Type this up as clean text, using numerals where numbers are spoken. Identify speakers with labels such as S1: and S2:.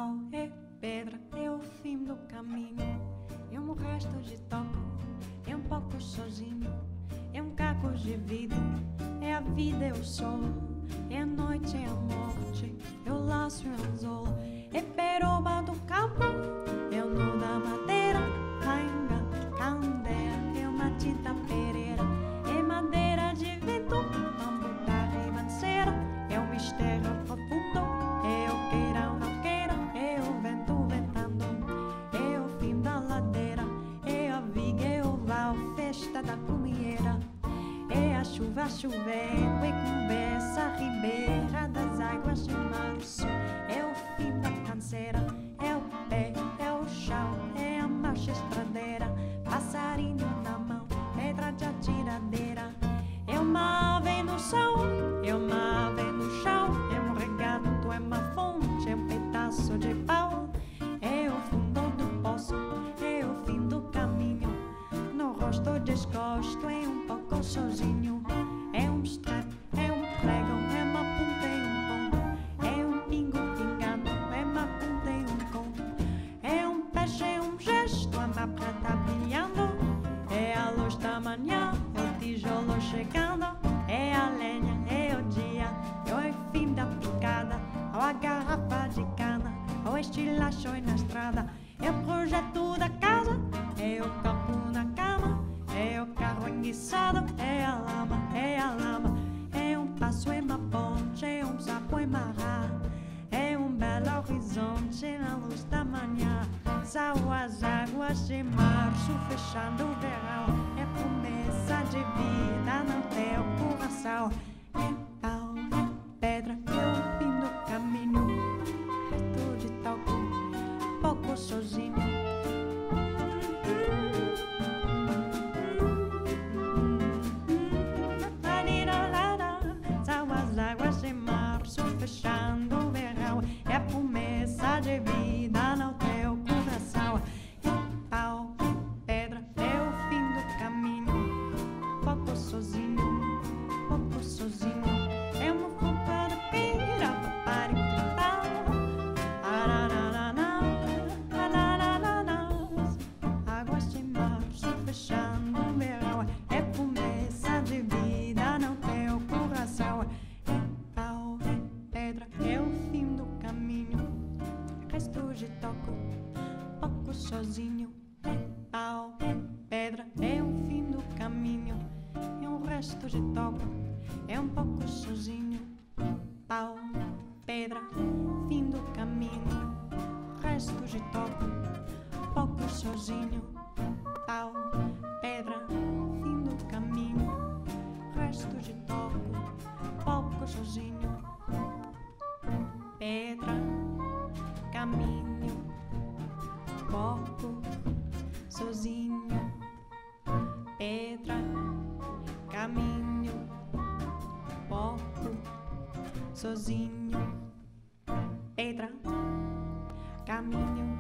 S1: pau e pedra é o fim do caminho. É um resto de toco, é um pouco sozinho. É um caco de vidro, é a vida, é o sol. É a noite, é a morte, é o laço e o anzol. É peroba do campo, é o nó da madeira. Rainga, candeia, é uma tinta pereira. É madeira de vento, bambu da ribanceira. É um mistério profundo, é o queira ou não queira. É o vento ventando, é o fim da ladeira. É a viga, é o val, festa da comieira. É a chuva chovendo e conversa a ribeira das águas de março. É o fim da canseira, é o pé, é o chão, é a marcha estradeira. Passarinho na mão, pedra de atiradeira. É uma ave no céu, é uma ave no chão. É um regato, é uma fonte, é um pedaço de pau. É o fundo do poço, é o fim do caminho. No rosto desgosto, é um pouco sozinho. É um strap, é um prego, é uma ponta e um ponto. É um pingo pingando, é uma ponta e um conto. É um peixe, é um gesto, é uma prata brilhando. É a luz da manhã, é o tijolo chegando. É a lenha, é o dia, é o fim da picada. Ou a garrafa de cana, ou estilacho na estrada. É o projeto da casa, é o corpo na cama. É o carro enguiçado, é a lama, é a lama. É um passo, é uma ponte, é um sapo, é uma rá. É um belo horizonte na luz da manhã. São as águas de março fechando o verão. É promessa de vida no teu coração. É pau, é pedra, é o fim do caminho. Resto de toco, pouco sozinho. Fechando o verão, é promessa de vida no teu coração. É pau, pedra, é o fim do caminho. Pouco sozinho, pouco sozinho. É uma roupa de pira, papari, pau. Águas de março fechando o verão, é promessa de vida no teu coração. É o fim do caminho, resto de toco, pouco sozinho. Pau, pedra, é o fim do caminho. É um resto de toco, é um pouco sozinho. Pau, pedra, fim do caminho. Resto de toco, pouco sozinho. Pau, pedra, fim do caminho. Resto de toco, pouco sozinho. Pedra, caminho, pouco, sozinho. Pedra, caminho, pouco, sozinho. Pedra, caminho.